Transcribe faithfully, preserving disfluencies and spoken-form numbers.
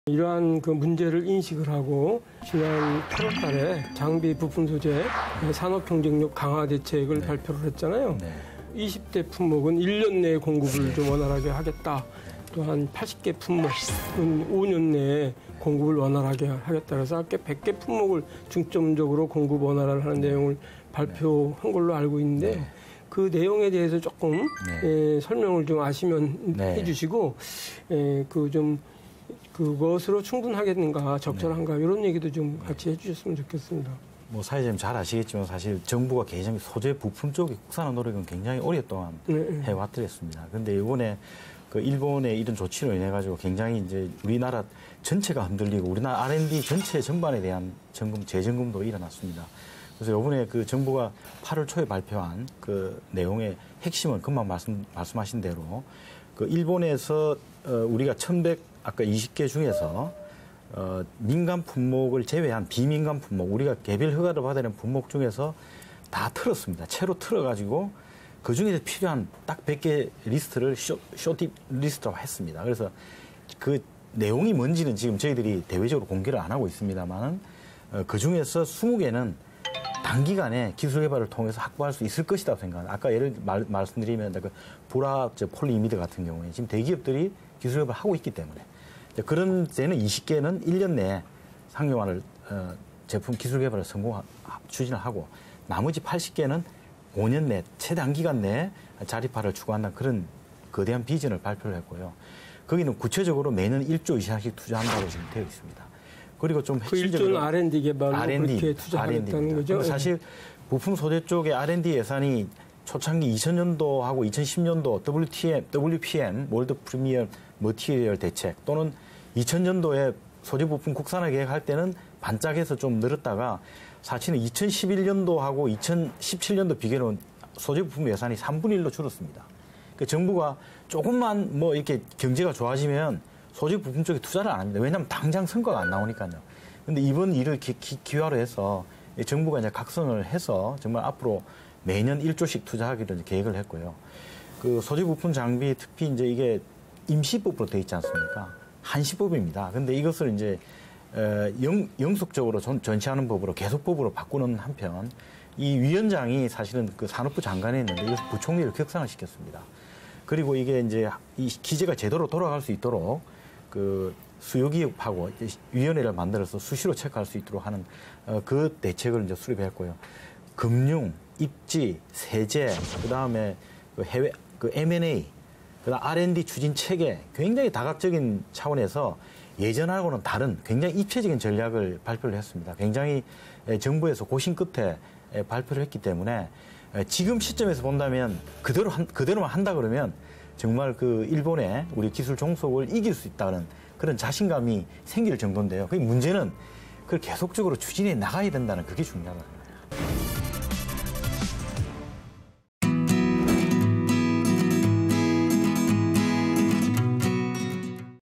이러한 그 문제를 인식을 하고 지난 팔월 달에 장비 부품 소재 산업 경쟁력 강화 대책을 네. 발표를 했잖아요. 네. 이십 대 품목은 일 년 내에 공급을 네. 좀 원활하게 하겠다. 또한 팔십 개 품목은 오 년 내에 공급을 원활하게 하겠다. 그래서 백 개 품목을 중점적으로 공급 원활을 하는 네. 내용을 발표한 걸로 알고 있는데 네. 그 내용에 대해서 조금 네. 에, 설명을 좀 아시면 네. 해주시고 그 좀 그것으로 충분하겠는가 적절한가 네. 이런 얘기도 좀 같이 해주셨으면 좋겠습니다. 뭐 사회자님 잘 아시겠지만 사실 정부가 개정 소재 부품 쪽의 국산화 노력은 굉장히 오랫동안 네. 해왔더랬습니다. 그런데 이번에 그 일본의 이런 조치로 인해 가지고 굉장히 이제 우리나라 전체가 흔들리고 우리나라 알 앤 디 전체 전반에 대한 점검 재점검도 일어났습니다. 그래서 이번에 그 정부가 팔월 초에 발표한 그 내용의 핵심은 금방 말씀 말씀하신 대로 그 일본에서 어 우리가 천백 아까 이십 개 중에서 어 민간 품목을 제외한 비민간 품목 우리가 개별 허가를 받아야 되는 품목 중에서 다 틀었습니다. 채로 틀어가지고 그 중에서 필요한 딱 백 개 리스트를 쇼, 쇼팁 리스트로 했습니다. 그래서 그 내용이 뭔지는 지금 저희들이 대외적으로 공개를 안 하고 있습니다만 어, 그 중에서 이십 개는 단기간에 기술 개발을 통해서 확보할 수 있을 것이라고 생각합니다. 아까 예를 말, 말씀드리면 그 불화학 폴리이미드 같은 경우에 지금 대기업들이 기술 개발을 하고 있기 때문에 그런 데는 이십 개는 일 년 내에 상용화를 어, 제품 기술 개발을 성공 추진을 하고 나머지 팔십 개는 오 년 내 최단기간 내에 자립화를 추구한다는 그런 거대한 비전을 발표를 했고요. 거기는 구체적으로 매년 일 조 이상씩 투자한다고 지금 되어 있습니다. 그리고 좀 그 일 조는 알 앤 디 개발로 알 앤 디, 그렇게 투자하겠다는 거죠? 사실 부품 소재 쪽의 알 앤 디 예산이 초창기 이천 년도하고 이천십 년도 더블유 티 엠, 더블유 피 엠, 월드 프리미엄 머티리얼 대책 또는 이천 년도에 소재 부품 국산화 계획할 때는 반짝해서 좀 늘었다가 사실은 이천십일 년도하고 이천십칠 년도 비교는 소재 부품 예산이 삼분의 일로 줄었습니다. 그러니까 정부가 조금만 뭐 이렇게 경제가 좋아지면 소재 부품 쪽에 투자를 안 합니다. 왜냐하면 당장 성과가 안 나오니까요. 그런데 이번 일을 기, 기, 기화로 해서 정부가 이제 각성을 해서 정말 앞으로 매년 일 조씩 투자하기로 이제 계획을 했고요. 그 소재 부품 장비 특히 이제 이게 임시법으로 되어 있지 않습니까? 한시법입니다. 그런데 이것을 이제 영, 영속적으로 전, 전시하는 법으로 계속법으로 바꾸는 한편 이 위원장이 사실은 그 산업부 장관에 있는데 이것을 부총리를 격상을 시켰습니다. 그리고 이게 이제 이 기재가 제대로 돌아갈 수 있도록 그 수요기업하고 위원회를 만들어서 수시로 체크할 수 있도록 하는 어, 그 대책을 이제 수립했고요. 금융, 입지, 세제, 그 다음에 그 해외 그 엠 앤 에이, 그다음 알 앤 디 추진 체계 굉장히 다각적인 차원에서 예전하고는 다른 굉장히 입체적인 전략을 발표를 했습니다. 굉장히 정부에서 고심 끝에 발표를 했기 때문에 지금 시점에서 본다면 그대로 한, 그대로만 한다 그러면 정말 그 일본의 우리 기술 종속을 이길 수 있다는 그런 자신감이 생길 정도인데요. 그 문제는 그걸 계속적으로 추진해 나가야 된다는 그게 중요하다.